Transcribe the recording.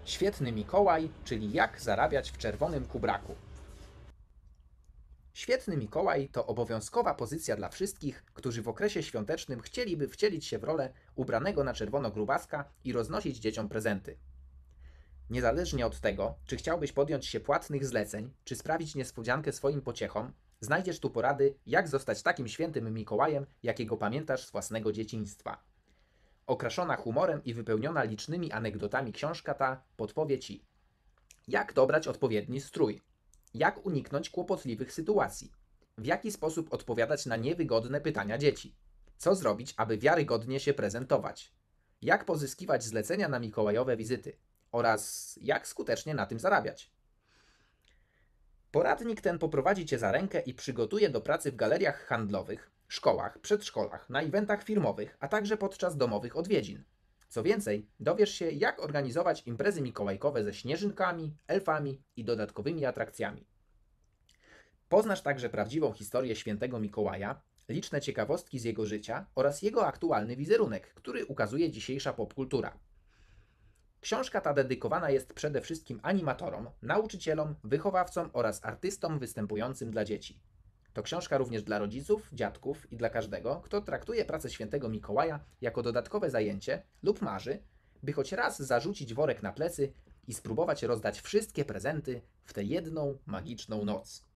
Świetny Mikołaj, czyli jak zarabiać w czerwonym kubraku. Świetny Mikołaj to obowiązkowa pozycja dla wszystkich, którzy w okresie świątecznym chcieliby wcielić się w rolę ubranego na czerwono grubaska i roznosić dzieciom prezenty. Niezależnie od tego, czy chciałbyś podjąć się płatnych zleceń, czy sprawić niespodziankę swoim pociechom, znajdziesz tu porady, jak zostać takim świętym Mikołajem, jakiego pamiętasz z własnego dzieciństwa. Okraszona humorem i wypełniona licznymi anegdotami książka ta podpowie Ci, jak dobrać odpowiedni strój, jak uniknąć kłopotliwych sytuacji, w jaki sposób odpowiadać na niewygodne pytania dzieci, co zrobić, aby wiarygodnie się prezentować, jak pozyskiwać zlecenia na mikołajowe wizyty oraz jak skutecznie na tym zarabiać. Poradnik ten poprowadzi Cię za rękę i przygotuje do pracy w galeriach handlowych, szkołach, przedszkolach, na eventach firmowych, a także podczas domowych odwiedzin. Co więcej, dowiesz się, jak organizować imprezy mikołajkowe ze śnieżynkami, elfami i dodatkowymi atrakcjami. Poznasz także prawdziwą historię świętego Mikołaja, liczne ciekawostki z jego życia oraz jego aktualny wizerunek, który ukazuje dzisiejsza popkultura. Książka ta dedykowana jest przede wszystkim animatorom, nauczycielom, wychowawcom oraz artystom występującym dla dzieci. To książka również dla rodziców, dziadków i dla każdego, kto traktuje pracę świętego Mikołaja jako dodatkowe zajęcie lub marzy, by choć raz zarzucić worek na plecy i spróbować rozdać wszystkie prezenty w tę jedną magiczną noc.